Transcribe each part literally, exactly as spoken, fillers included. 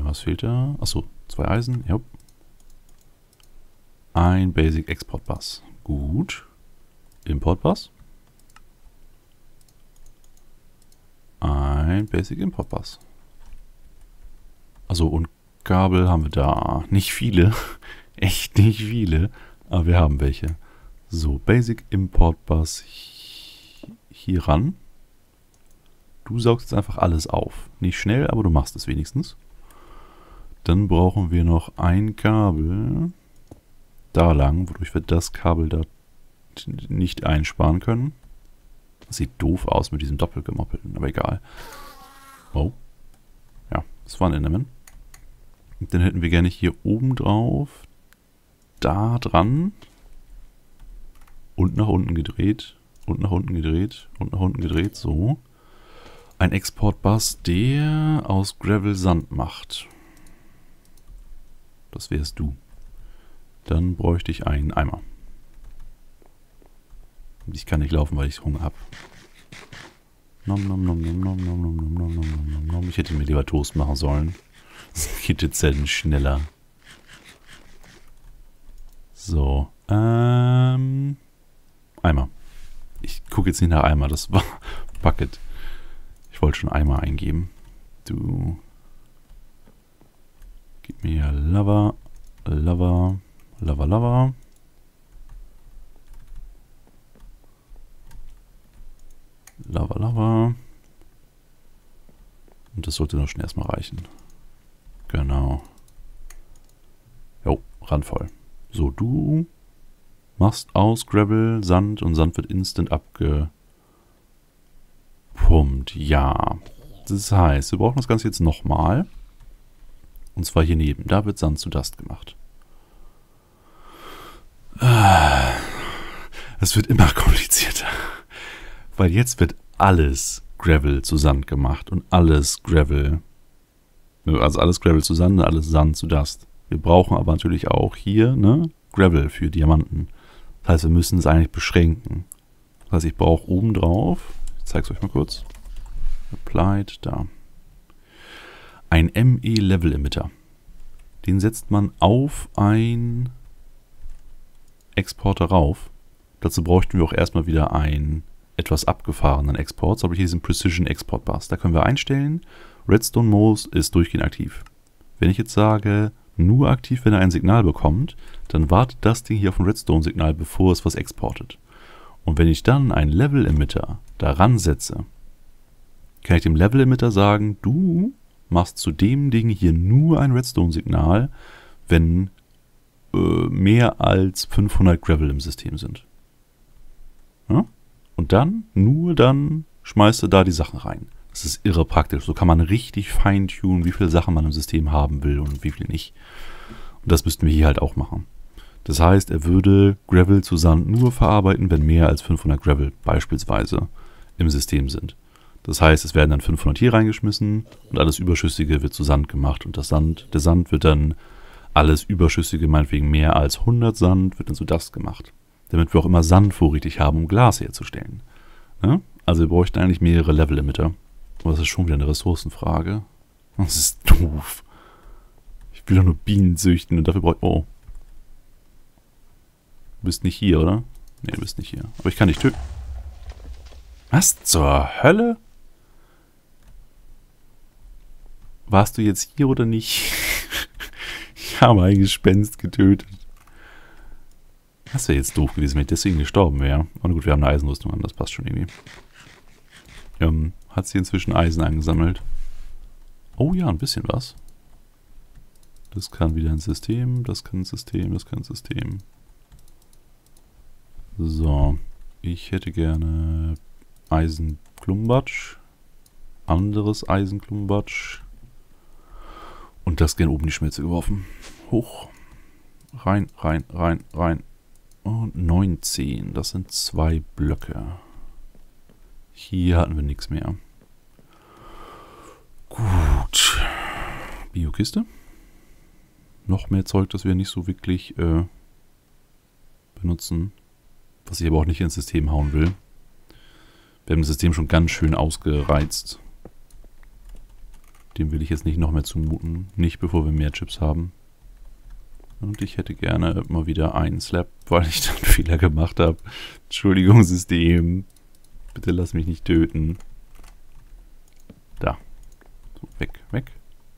was fehlt da? Achso, zwei Eisen. Ja. Ein Basic Export Bus. Gut. Import Bus. Ein Basic Import Bus. Also und Kabel haben wir da. Nicht viele. Echt nicht viele. Aber wir haben welche. So, Basic Import Bus hier ran. Du saugst jetzt einfach alles auf. Nicht schnell, aber du machst es wenigstens. Dann brauchen wir noch ein Kabel da lang, wodurch wir das Kabel da nicht einsparen können. Das sieht doof aus mit diesem Doppelgemoppelten, aber egal. Oh. Ja, das war ein Enderman. Und dann hätten wir gerne hier oben drauf, da dran und nach unten gedreht und nach unten gedreht und nach unten gedreht, so. Ein Exportbus, der aus Gravel Sand macht. Das wärst du. Dann bräuchte ich einen Eimer. Ich kann nicht laufen, weil ich Hunger habe. Nom nom nom nom nom nom nom nom nom nom nom nom. Ich hätte mir lieber Toast machen sollen. Das geht jetzt selten schneller. So. Ähm. Eimer. Ich gucke jetzt nicht nach Eimer. Das war Bucket. Ich wollte schon Eimer eingeben. Du. Gib mir Lava. Lava. Lava, Lava. Lava, Lava. Und das sollte doch schon erstmal reichen. Genau. Jo, randvoll. So, du machst aus Gravel Sand und Sand wird instant abgepumpt. Ja. Das heißt, wir brauchen das Ganze jetzt nochmal. Und zwar hier neben. Da wird Sand zu Dust gemacht. Es wird immer komplizierter. Weil jetzt wird alles Gravel zu Sand gemacht und alles Gravel, also alles Gravel zu Sand und alles Sand zu Dust. Wir brauchen aber natürlich auch hier, ne, Gravel für Diamanten. Das heißt, wir müssen es eigentlich beschränken. Das heißt, ich brauche oben drauf, ich zeige es euch mal kurz, Applied, da, ein M E Level Emitter. Den setzt man auf ein Exporter rauf. Dazu bräuchten wir auch erstmal wieder einen etwas abgefahrenen Export. So habe ich hier diesen Precision Export Bus. Da können wir einstellen, Redstone Mode ist durchgehend aktiv. Wenn ich jetzt sage, nur aktiv, wenn er ein Signal bekommt, dann wartet das Ding hier auf ein Redstone-Signal, bevor es was exportet. Und wenn ich dann einen Level-Emitter daran setze, kann ich dem Level-Emitter sagen, du machst zu dem Ding hier nur ein Redstone-Signal, wenn äh, mehr als fünfhundert Gravel im System sind. Ja? Und dann, nur dann, schmeißt du da die Sachen rein. Das ist irre praktisch. So kann man richtig feintunen, wie viele Sachen man im System haben will und wie viel nicht. Und das müssten wir hier halt auch machen. Das heißt, er würde Gravel zu Sand nur verarbeiten, wenn mehr als fünfhundert Gravel beispielsweise im System sind. Das heißt, es werden dann fünfhundert hier reingeschmissen und alles Überschüssige wird zu Sand gemacht. Und das Sand, der Sand wird dann, alles Überschüssige, meinetwegen mehr als hundert Sand, wird dann zu Dust gemacht. Damit wir auch immer Sand vorrätig haben, um Glas herzustellen. Ja? Also wir bräuchten eigentlich mehrere Level-Emitter. Aber das ist schon wieder eine Ressourcenfrage. Das ist doof. Ich will doch nur Bienen züchten und dafür brauche ich... Oh. Du bist nicht hier, oder? Nee, du bist nicht hier. Aber ich kann dich töten. Was zur Hölle? Warst du jetzt hier oder nicht? Ich habe ein Gespenst getötet. Das wäre jetzt doof gewesen, wenn ich deswegen gestorben wäre. Aber gut, wir haben eine Eisenrüstung an, das passt schon irgendwie. Ähm, hat sie inzwischen Eisen eingesammelt? Oh ja, ein bisschen was. Das kann wieder ein System, das kann ein System, das kann ein System. So, ich hätte gerne Eisenklumbatsch. Anderes Eisenklumbatsch. Und das gerne oben in die Schmelze geworfen. Hoch. Rein, rein, rein, rein. Und neunzehn. Das sind zwei Blöcke. Hier hatten wir nichts mehr. Gut. Biokiste. Noch mehr Zeug, das wir nicht so wirklich äh, benutzen. Was ich aber auch nicht ins System hauen will. Wir haben das System schon ganz schön ausgereizt. Dem will ich jetzt nicht noch mehr zumuten. Nicht bevor wir mehr Chips haben. Und ich hätte gerne mal wieder einen Slab, weil ich dann einen Fehler gemacht habe. Entschuldigung, System. Bitte lass mich nicht töten. Da. So, weg, weg.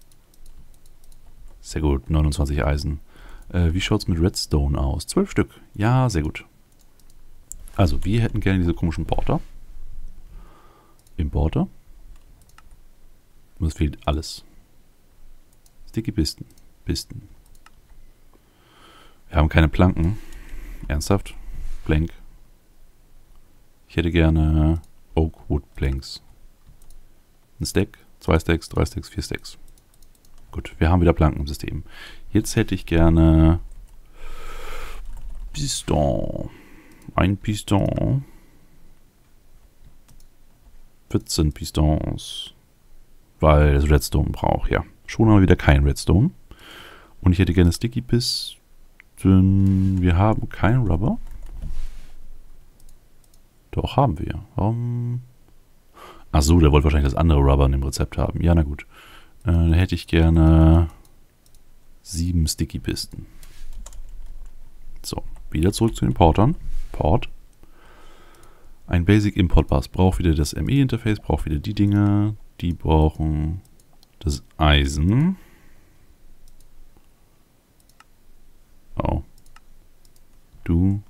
Sehr gut, neunundzwanzig Eisen. Äh, wie schaut es mit Redstone aus? zwölf Stück. Ja, sehr gut. Also, wir hätten gerne diese komischen Porter. Importer. Und es fehlt alles. Sticky Pisten. Pisten. Wir haben keine Planken. Ernsthaft? Plank. Ich hätte gerne Oak Wood Planks. Ein Stack, zwei Stacks, drei Stacks, vier Stacks. Gut, wir haben wieder Planken im System. Jetzt hätte ich gerne Piston. Ein Piston. vierzehn Pistons. Weil es Redstone braucht, ja. Schon haben wir wieder kein Redstone. Und ich hätte gerne Sticky Pisten. Wir haben kein Rubber. Doch, haben wir. Um Achso, der wollte wahrscheinlich das andere Rubber in dem Rezept haben. Ja, na gut. Äh, dann hätte ich gerne sieben Sticky Pisten. So, wieder zurück zu den Portern. Port. Ein Basic Import Bus braucht wieder das M E-Interface, braucht wieder die Dinge. Die brauchen das Eisen. Oh. Du.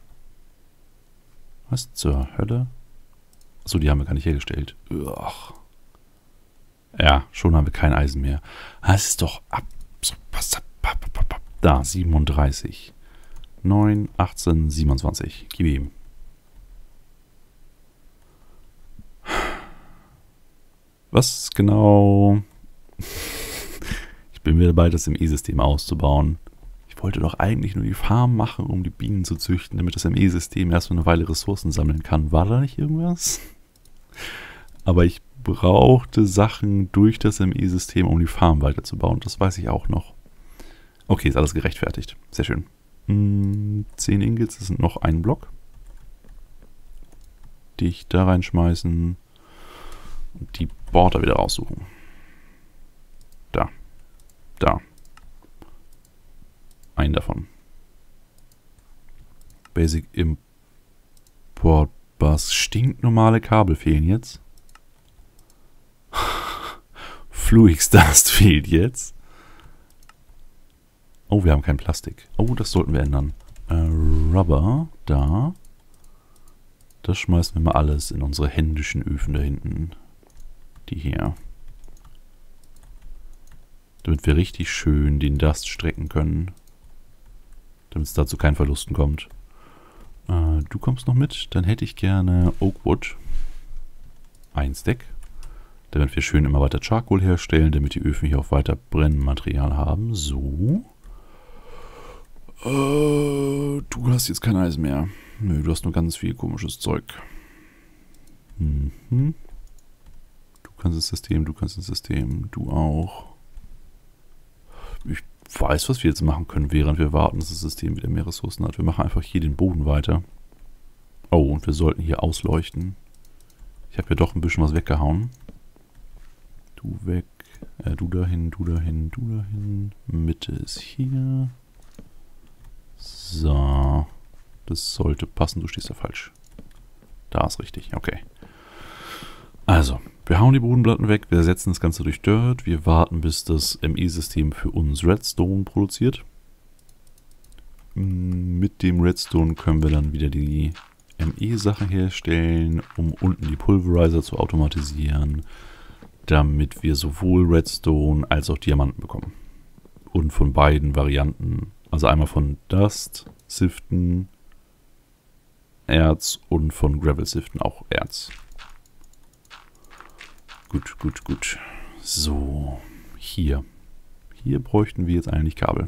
Was zur Hölle? Achso, die haben wir gar nicht hergestellt. Ugh. Ja, schon haben wir kein Eisen mehr. Das ist doch ab. So, pass ab, ab, ab, ab. Da, siebenunddreißig. neun, achtzehn, siebenundzwanzig. Gib ihm. Was genau? Ich bin wieder dabei, das M E-System auszubauen. Ich wollte doch eigentlich nur die Farm machen, um die Bienen zu züchten, damit das M E-System erstmal eine Weile Ressourcen sammeln kann. War da nicht irgendwas? Aber ich brauchte Sachen durch das M E-System, um die Farm weiterzubauen. Das weiß ich auch noch. Okay, ist alles gerechtfertigt. Sehr schön. Hm, zehn Ingots, das sind noch ein Block. Die ich da reinschmeißen. Und die Border wieder raussuchen. Da. Da. Einen davon. Basic Import Bus. Stinknormale Kabel fehlen jetzt. Fluix Dust fehlt jetzt. Oh, wir haben kein Plastik. Oh, das sollten wir ändern. Äh, Rubber. Da. Das schmeißen wir mal alles in unsere händischen Öfen da hinten. Die hier. Damit wir richtig schön den Dust strecken können. Damit es dazu keinen Verlusten kommt. Äh, du kommst noch mit. Dann hätte ich gerne Oakwood. Ein Stack. Damit wir schön immer weiter Charcoal herstellen, damit die Öfen hier auch weiter Brennmaterial haben. So. Äh, du hast jetzt kein Eisen mehr. Nö, du hast nur ganz viel komisches Zeug. Mhm. Du kannst das System, du kannst das System, du auch. Ich weiß, was wir jetzt machen können, während wir warten, dass das System wieder mehr Ressourcen hat. Wir machen einfach hier den Boden weiter. Oh, und wir sollten hier ausleuchten. Ich habe ja doch ein bisschen was weggehauen. Du weg, äh, du dahin, du dahin, du dahin. Mitte ist hier. So. Das sollte passen, du stehst da falsch. Da ist richtig, okay. Also, wir hauen die Bodenplatten weg, wir ersetzen das Ganze durch Dirt, wir warten, bis das M E-System für uns Redstone produziert. Mit dem Redstone können wir dann wieder die M E-Sachen herstellen, um unten die Pulverizer zu automatisieren, damit wir sowohl Redstone als auch Diamanten bekommen. Und von beiden Varianten, also einmal von Dust, Siften, Erz und von Gravel Siften auch Erz. Gut, gut, gut. So, hier. Hier bräuchten wir jetzt eigentlich Kabel.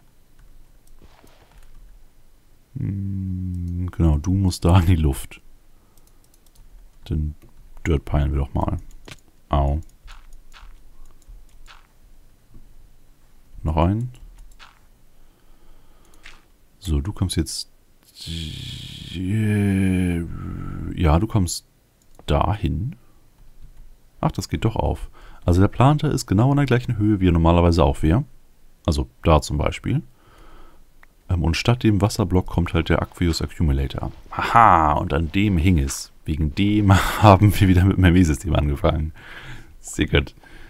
Hm, genau, du musst da in die Luft. Den Dirt peilen wir doch mal. Au. Noch ein. So, du kommst jetzt... Ja, du kommst dahin. Ach, das geht doch auf. Also der Planter ist genau an der gleichen Höhe, wie er normalerweise auch wäre. Also da zum Beispiel. Ähm, und statt dem Wasserblock kommt halt der Aqueous Accumulator. Haha, und an dem hing es. Wegen dem haben wir wieder mit dem M E-System angefangen. Sehr gut.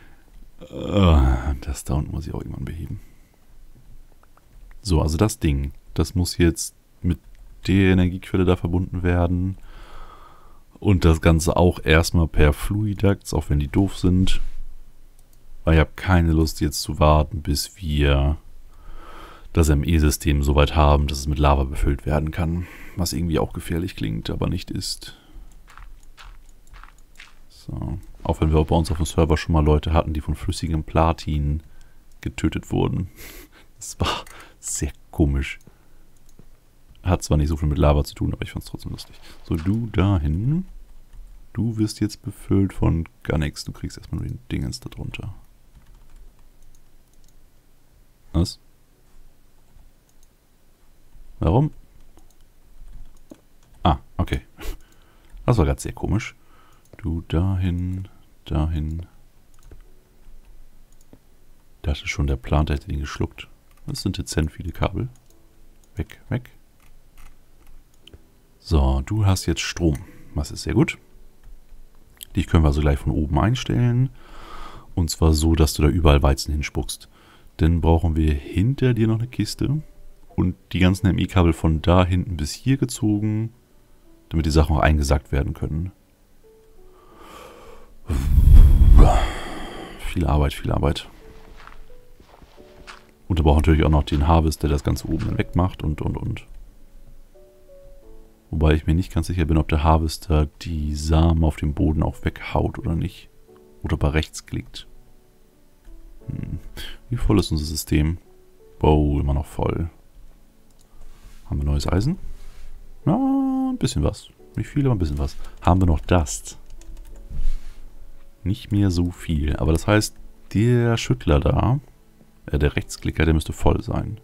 Das da unten muss ich auch irgendwann beheben. So, also das Ding, das muss jetzt mit der Energiequelle da verbunden werden. Und das Ganze auch erstmal per Fluiducts, auch wenn die doof sind. Weil ich habe keine Lust jetzt zu warten, bis wir das M E-System soweit haben, dass es mit Lava befüllt werden kann. Was irgendwie auch gefährlich klingt, aber nicht ist. So. Auch wenn wir bei uns auf dem Server schon mal Leute hatten, die von flüssigem Platin getötet wurden. Das war sehr komisch. Hat zwar nicht so viel mit Lava zu tun, aber ich fand es trotzdem lustig. So, du dahin. Du wirst jetzt befüllt von gar nichts. Du kriegst erstmal nur den Dingens da drunter. Was? Warum? Ah, okay. Das war gerade sehr komisch. Du dahin, dahin. Ich dachte schon, der Planter hätte den geschluckt. Das sind dezent viele Kabel. Weg, weg. So, du hast jetzt Strom. Das ist sehr gut. Dich können wir also gleich von oben einstellen. Und zwar so, dass du da überall Weizen hinspuckst. Dann brauchen wir hinter dir noch eine Kiste. Und die ganzen M E-Kabel von da hinten bis hier gezogen, damit die Sachen auch eingesackt werden können. Viel Arbeit, viel Arbeit. Und wir brauchen natürlich auch noch den Harvest, der das Ganze oben dann wegmacht und, und, und. Wobei ich mir nicht ganz sicher bin, ob der Harvester die Samen auf dem Boden auch weghaut oder nicht. Oder ob er rechts klickt. Hm. Wie voll ist unser System? Wow, immer noch voll. Haben wir neues Eisen? Ja, ein bisschen was. Nicht viel, aber ein bisschen was. Haben wir noch Dust? Nicht mehr so viel. Aber das heißt, der Schüttler da, äh, der Rechtsklicker, der müsste voll sein.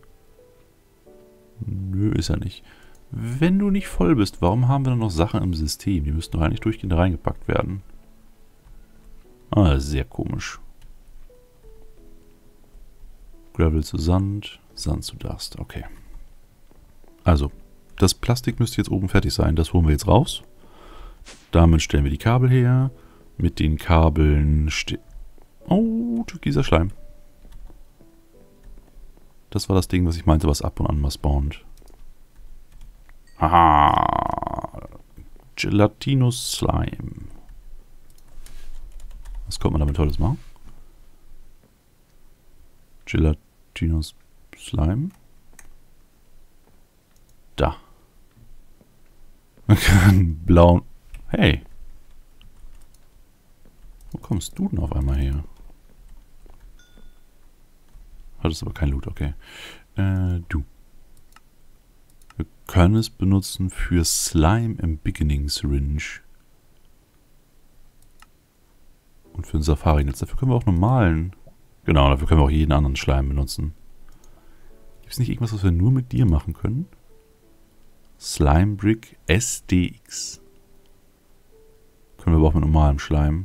Nö, ist er nicht. Wenn du nicht voll bist, warum haben wir dann noch Sachen im System? Die müssten doch eigentlich durchgehend reingepackt werden. Ah, sehr komisch. Gravel zu Sand, Sand zu Dust. Okay. Also, das Plastik müsste jetzt oben fertig sein. Das holen wir jetzt raus. Damit stellen wir die Kabel her. Mit den Kabeln ste... Oh, türkiser Schleim. Das war das Ding, was ich meinte, was ab und an mal spawnt. Haha. Gelatinous Slime. Was kommt man damit Tolles machen? Gelatinous Slime. Da. Man kann blauen... Hey. Wo kommst du denn auf einmal her? Hattest aber kein Loot, okay. Äh, du. Wir können es benutzen für Slime im Beginning Syringe. Und für ein Safari-Netz. Dafür können wir auch normalen... Genau, dafür können wir auch jeden anderen Schleim benutzen. Gibt es nicht irgendwas, was wir nur mit dir machen können? Slime Brick S D X. Können wir aber auch mit normalem Schleim.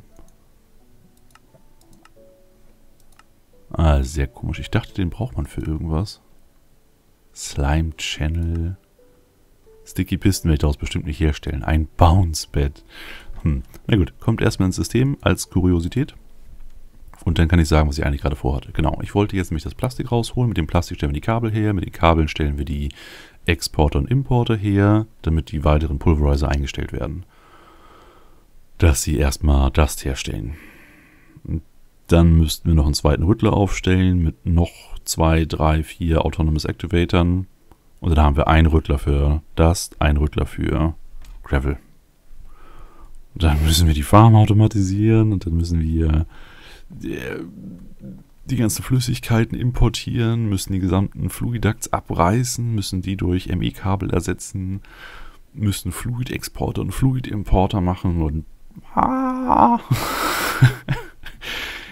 Ah, sehr komisch. Ich dachte, den braucht man für irgendwas. Slime Channel. Sticky Pisten werde ich daraus bestimmt nicht herstellen. Ein Bounce Bed. Hm. Na gut, kommt erstmal ins System als Kuriosität. Und dann kann ich sagen, was ich eigentlich gerade vorhatte. Genau, ich wollte jetzt nämlich das Plastik rausholen. Mit dem Plastik stellen wir die Kabel her. Mit den Kabeln stellen wir die Exporter und Importer her, damit die weiteren Pulverizer eingestellt werden. Dass sie erstmal Dust herstellen. Und dann müssten wir noch einen zweiten Rüttler aufstellen mit noch zwei, drei, vier Autonomous Activatoren. Und dann haben wir einen Rüttler für Dust, einen Rüttler für Gravel. Und dann müssen wir die Farm automatisieren und dann müssen wir die, die ganzen Flüssigkeiten importieren, müssen die gesamten Fluiducts abreißen, müssen die durch M E-Kabel ersetzen, müssen Fluid-Exporter und Fluid-Importer machen und ah.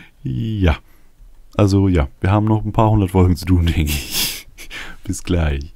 Ja, also ja, wir haben noch ein paar hundert Folgen zu tun, denke ich. Bis gleich.